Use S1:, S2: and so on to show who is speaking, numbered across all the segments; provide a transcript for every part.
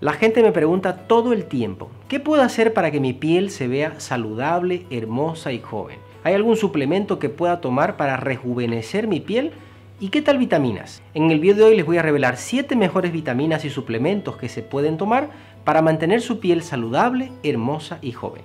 S1: La gente me pregunta todo el tiempo, ¿qué puedo hacer para que mi piel se vea saludable, hermosa y joven? ¿Hay algún suplemento que pueda tomar para rejuvenecer mi piel? ¿Y qué tal vitaminas? En el video de hoy les voy a revelar 7 mejores vitaminas y suplementos que se pueden tomar para mantener su piel saludable, hermosa y joven.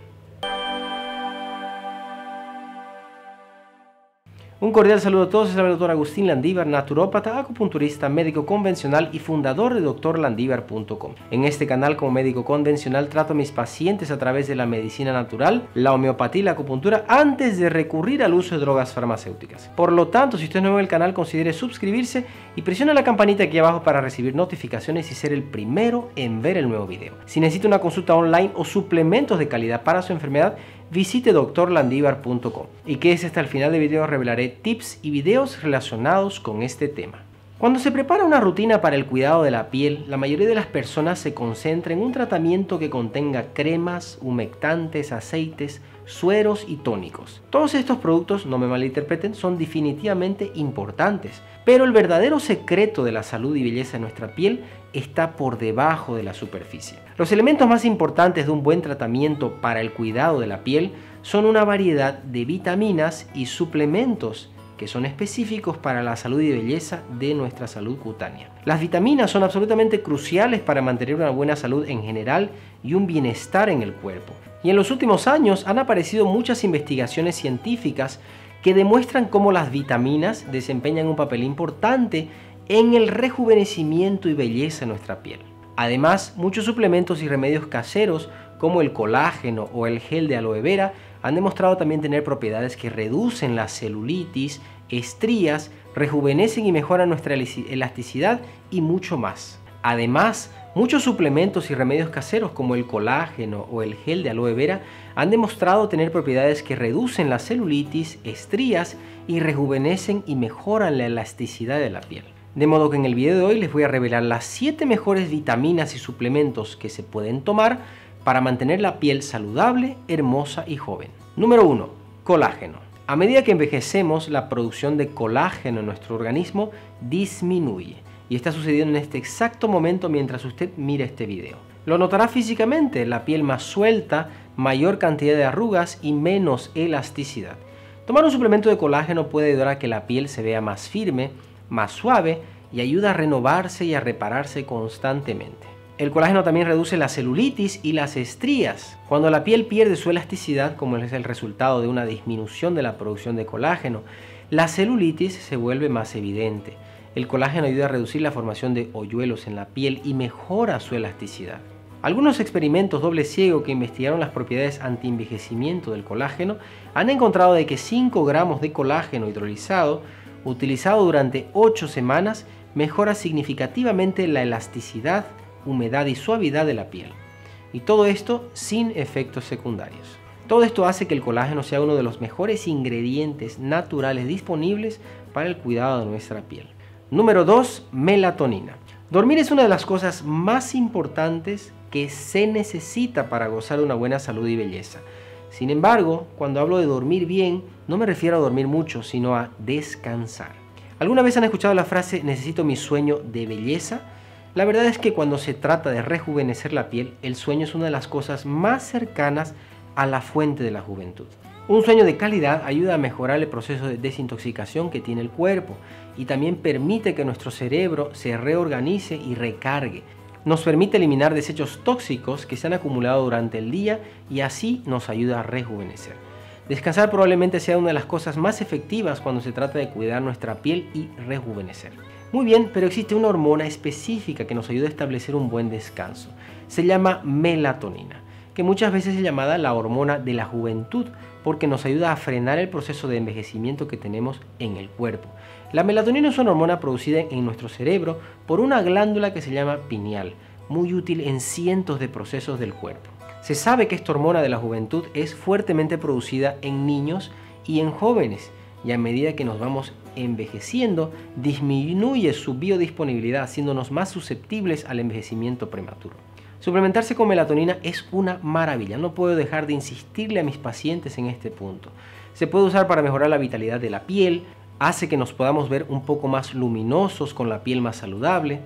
S1: Un cordial saludo a todos, es el Dr. Agustín Landívar, naturópata, acupunturista, médico convencional y fundador de drlandívar.com. En este canal como médico convencional trato a mis pacientes a través de la medicina natural, la homeopatía y la acupuntura antes de recurrir al uso de drogas farmacéuticas. Por lo tanto, si usted es nuevo en el canal, considere suscribirse y presione la campanita aquí abajo para recibir notificaciones y ser el primero en ver el nuevo video. Si necesita una consulta online o suplementos de calidad para su enfermedad, visite drlandívar.com y quédese hasta el final del video, revelaré tips y videos relacionados con este tema. Cuando se prepara una rutina para el cuidado de la piel, la mayoría de las personas se concentra en un tratamiento que contenga cremas, humectantes, aceites, sueros y tónicos. Todos estos productos, no me malinterpreten, son definitivamente importantes, pero el verdadero secreto de la salud y belleza de nuestra piel está por debajo de la superficie. Los elementos más importantes de un buen tratamiento para el cuidado de la piel son una variedad de vitaminas y suplementos que son específicos para la salud y belleza de nuestra salud cutánea. Las vitaminas son absolutamente cruciales para mantener una buena salud en general y un bienestar en el cuerpo. Y en los últimos años han aparecido muchas investigaciones científicas que demuestran cómo las vitaminas desempeñan un papel importante en el rejuvenecimiento y belleza de nuestra piel. Además, muchos suplementos y remedios caseros como el colágeno o el gel de aloe vera han demostrado también tener propiedades que reducen la celulitis, estrías, rejuvenecen y mejoran nuestra elasticidad y mucho más. Además, muchos suplementos y remedios caseros como el colágeno o el gel de aloe vera han demostrado tener propiedades que reducen la celulitis, estrías y rejuvenecen y mejoran la elasticidad de la piel. De modo que en el video de hoy les voy a revelar las 7 mejores vitaminas y suplementos que se pueden tomar para mantener la piel saludable, hermosa y joven. Número 1. Colágeno. A medida que envejecemos, la producción de colágeno en nuestro organismo disminuye. Y está sucediendo en este exacto momento mientras usted mira este video. Lo notará físicamente, la piel más suelta, mayor cantidad de arrugas y menos elasticidad. Tomar un suplemento de colágeno puede ayudar a que la piel se vea más firme, más suave y ayuda a renovarse y a repararse constantemente. El colágeno también reduce la celulitis y las estrías. Cuando la piel pierde su elasticidad, como es el resultado de una disminución de la producción de colágeno, la celulitis se vuelve más evidente. El colágeno ayuda a reducir la formación de hoyuelos en la piel y mejora su elasticidad. Algunos experimentos doble ciego que investigaron las propiedades anti-envejecimiento del colágeno han encontrado de que 5 gramos de colágeno hidrolizado utilizado durante 8 semanas mejora significativamente la elasticidad, humedad y suavidad de la piel. Y todo esto sin efectos secundarios. Todo esto hace que el colágeno sea uno de los mejores ingredientes naturales disponibles para el cuidado de nuestra piel. Número 2. Melatonina. Dormir es una de las cosas más importantes que se necesita para gozar de una buena salud y belleza. Sin embargo, cuando hablo de dormir bien, no me refiero a dormir mucho, sino a descansar. ¿Alguna vez han escuchado la frase "necesito mi sueño de belleza"? La verdad es que cuando se trata de rejuvenecer la piel, el sueño es una de las cosas más cercanas a la fuente de la juventud. Un sueño de calidad ayuda a mejorar el proceso de desintoxicación que tiene el cuerpo y también permite que nuestro cerebro se reorganice y recargue. Nos permite eliminar desechos tóxicos que se han acumulado durante el día y así nos ayuda a rejuvenecer. Descansar probablemente sea una de las cosas más efectivas cuando se trata de cuidar nuestra piel y rejuvenecer. Muy bien, pero existe una hormona específica que nos ayuda a establecer un buen descanso. Se llama melatonina, que muchas veces es llamada la hormona de la juventud, porque nos ayuda a frenar el proceso de envejecimiento que tenemos en el cuerpo. La melatonina es una hormona producida en nuestro cerebro por una glándula que se llama pineal, muy útil en cientos de procesos del cuerpo. Se sabe que esta hormona de la juventud es fuertemente producida en niños y en jóvenes, y a medida que nos vamos envejeciendo, disminuye su biodisponibilidad, haciéndonos más susceptibles al envejecimiento prematuro. Suplementarse con melatonina es una maravilla, no puedo dejar de insistirle a mis pacientes en este punto. Se puede usar para mejorar la vitalidad de la piel, hace que nos podamos ver un poco más luminosos con la piel más saludable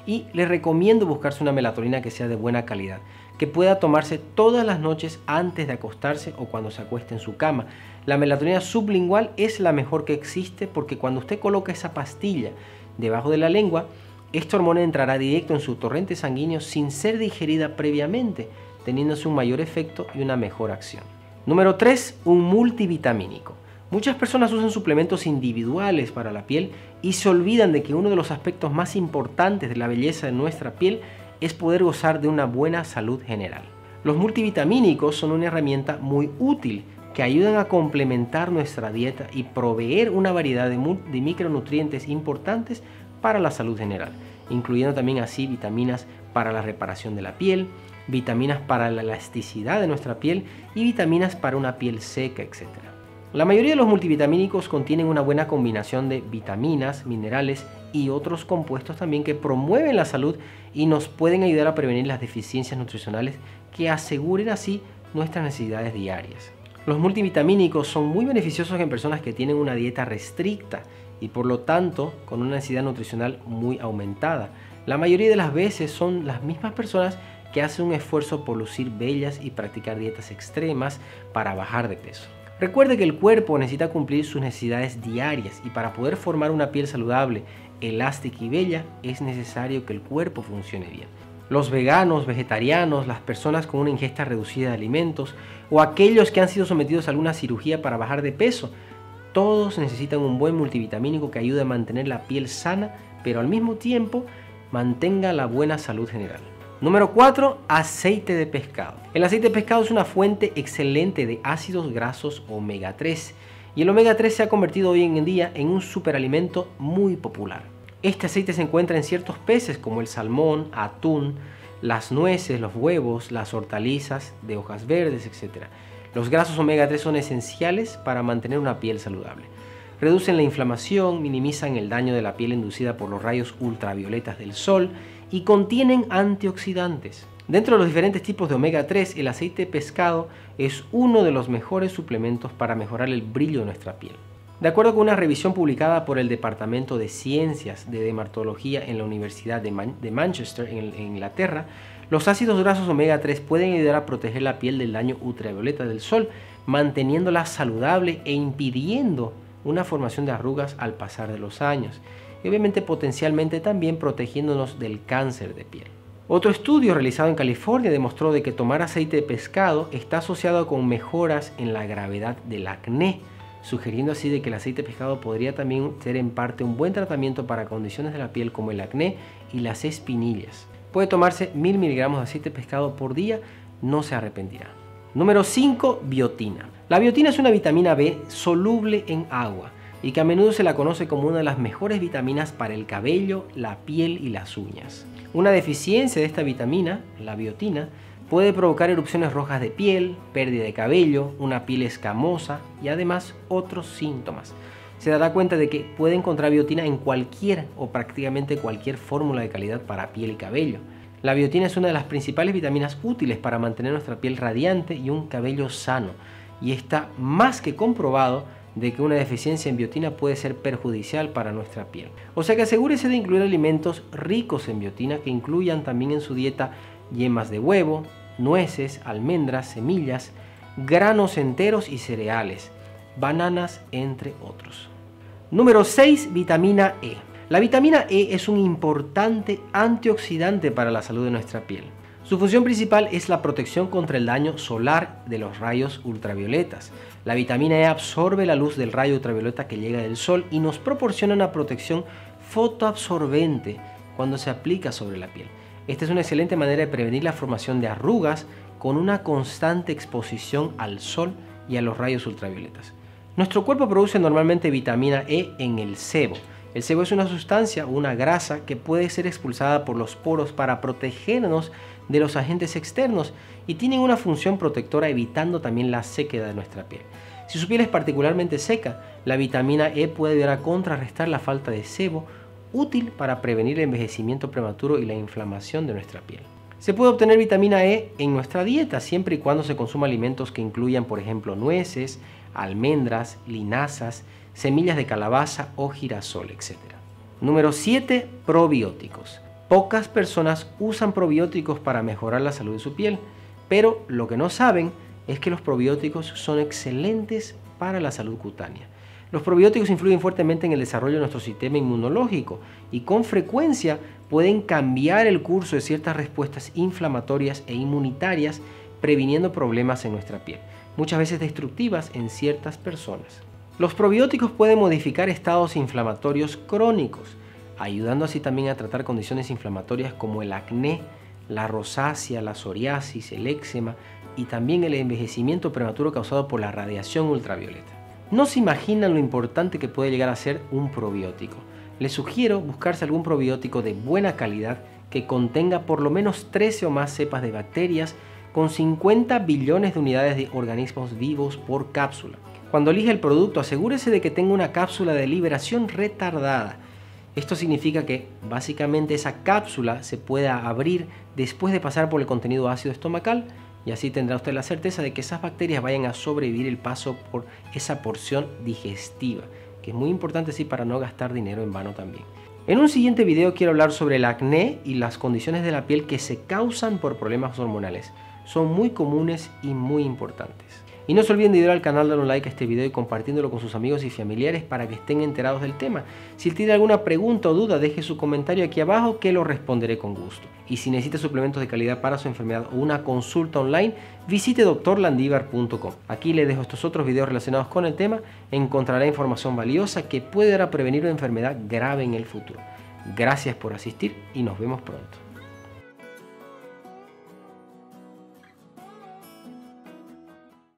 S1: Y les recomiendo buscarse una melatonina que sea de buena calidad, que pueda tomarse todas las noches antes de acostarse o cuando se acueste en su cama. La melatonina sublingual es la mejor que existe porque cuando usted coloca esa pastilla debajo de la lengua, esta hormona entrará directo en su torrente sanguíneo sin ser digerida previamente, teniéndose un mayor efecto y una mejor acción. Número 3. Un multivitamínico. Muchas personas usan suplementos individuales para la piel y se olvidan de que uno de los aspectos más importantes de la belleza de nuestra piel es poder gozar de una buena salud general. Los multivitamínicos son una herramienta muy útil que ayudan a complementar nuestra dieta y proveer una variedad de micronutrientes importantes para la salud general, incluyendo también así vitaminas para la reparación de la piel, vitaminas para la elasticidad de nuestra piel y vitaminas para una piel seca, etc. La mayoría de los multivitamínicos contienen una buena combinación de vitaminas, minerales y otros compuestos también que promueven la salud y nos pueden ayudar a prevenir las deficiencias nutricionales que aseguren así nuestras necesidades diarias. Los multivitamínicos son muy beneficiosos en personas que tienen una dieta restricta y por lo tanto con una necesidad nutricional muy aumentada. La mayoría de las veces son las mismas personas que hacen un esfuerzo por lucir bellas y practicar dietas extremas para bajar de peso. Recuerde que el cuerpo necesita cumplir sus necesidades diarias y para poder formar una piel saludable, elástica y bella es necesario que el cuerpo funcione bien. Los veganos, vegetarianos, las personas con una ingesta reducida de alimentos o aquellos que han sido sometidos a alguna cirugía para bajar de peso, todos necesitan un buen multivitamínico que ayude a mantener la piel sana, pero al mismo tiempo mantenga la buena salud general. Número 4. Aceite de pescado. El aceite de pescado es una fuente excelente de ácidos grasos omega 3 y el omega 3 se ha convertido hoy en día en un superalimento muy popular. Este aceite se encuentra en ciertos peces como el salmón, atún, las nueces, los huevos, las hortalizas de hojas verdes, etc. Los grasos omega 3 son esenciales para mantener una piel saludable. Reducen la inflamación, minimizan el daño de la piel inducida por los rayos ultravioletas del sol y contienen antioxidantes. Dentro de los diferentes tipos de omega 3, el aceite de pescado es uno de los mejores suplementos para mejorar el brillo de nuestra piel. De acuerdo con una revisión publicada por el Departamento de Ciencias de Dermatología en la Universidad de Manchester, en Inglaterra, los ácidos grasos omega 3 pueden ayudar a proteger la piel del daño ultravioleta del sol, manteniéndola saludable e impidiendo una formación de arrugas al pasar de los años. Y obviamente potencialmente también protegiéndonos del cáncer de piel. Otro estudio realizado en California demostró de que tomar aceite de pescado está asociado con mejoras en la gravedad del acné, sugiriendo así de que el aceite de pescado podría también ser en parte un buen tratamiento para condiciones de la piel como el acné y las espinillas. Puede tomarse 1000 miligramos de aceite de pescado por día, no se arrepentirá. Número 5. Biotina. La biotina es una vitamina B soluble en agua y que a menudo se la conoce como una de las mejores vitaminas para el cabello, la piel y las uñas. Una deficiencia de esta vitamina, la biotina, puede provocar erupciones rojas de piel, pérdida de cabello, una piel escamosa y además otros síntomas. Se dará cuenta de que puede encontrar biotina en cualquier o prácticamente cualquier fórmula de calidad para piel y cabello. La biotina es una de las principales vitaminas útiles para mantener nuestra piel radiante y un cabello sano, y está más que comprobado de que una deficiencia en biotina puede ser perjudicial para nuestra piel. O sea que asegúrese de incluir alimentos ricos en biotina que incluyan también en su dieta yemas de huevo, nueces, almendras, semillas, granos enteros y cereales, bananas, entre otros. Número 6. Vitamina E. La vitamina E es un importante antioxidante para la salud de nuestra piel. Su función principal es la protección contra el daño solar de los rayos ultravioletas. La vitamina E absorbe la luz del rayo ultravioleta que llega del sol y nos proporciona una protección fotoabsorbente cuando se aplica sobre la piel. Esta es una excelente manera de prevenir la formación de arrugas con una constante exposición al sol y a los rayos ultravioletas. Nuestro cuerpo produce normalmente vitamina E en el sebo. El sebo es una sustancia o una grasa que puede ser expulsada por los poros para protegernos de los agentes externos y tienen una función protectora evitando también la sequedad de nuestra piel. Si su piel es particularmente seca, la vitamina E puede ayudar a contrarrestar la falta de sebo, útil para prevenir el envejecimiento prematuro y la inflamación de nuestra piel. Se puede obtener vitamina E en nuestra dieta siempre y cuando se consuma alimentos que incluyan, por ejemplo, nueces, almendras, linazas, semillas de calabaza o girasol, etc. Número 7. Probióticos. Pocas personas usan probióticos para mejorar la salud de su piel, pero lo que no saben es que los probióticos son excelentes para la salud cutánea. Los probióticos influyen fuertemente en el desarrollo de nuestro sistema inmunológico y con frecuencia pueden cambiar el curso de ciertas respuestas inflamatorias e inmunitarias, previniendo problemas en nuestra piel, muchas veces destructivas en ciertas personas. Los probióticos pueden modificar estados inflamatorios crónicos, ayudando así también a tratar condiciones inflamatorias como el acné, la rosácea, la psoriasis, el éczema y también el envejecimiento prematuro causado por la radiación ultravioleta. No se imaginan lo importante que puede llegar a ser un probiótico. Les sugiero buscarse algún probiótico de buena calidad que contenga por lo menos 13 o más cepas de bacterias con 50 billones de unidades de organismos vivos por cápsula. Cuando elija el producto, asegúrese de que tenga una cápsula de liberación retardada. Esto significa que básicamente esa cápsula se pueda abrir después de pasar por el contenido ácido estomacal y así tendrá usted la certeza de que esas bacterias vayan a sobrevivir el paso por esa porción digestiva, que es muy importante sí para no gastar dinero en vano también. En un siguiente video quiero hablar sobre el acné y las condiciones de la piel que se causan por problemas hormonales. Son muy comunes y muy importantes. Y no se olviden de ir al canal, darle un like a este video y compartiéndolo con sus amigos y familiares para que estén enterados del tema. Si tiene alguna pregunta o duda, deje su comentario aquí abajo que lo responderé con gusto. Y si necesita suplementos de calidad para su enfermedad o una consulta online, visite drlandivar.com. Aquí le dejo estos otros videos relacionados con el tema. Encontrará información valiosa que puede dar a prevenir una enfermedad grave en el futuro. Gracias por asistir y nos vemos pronto.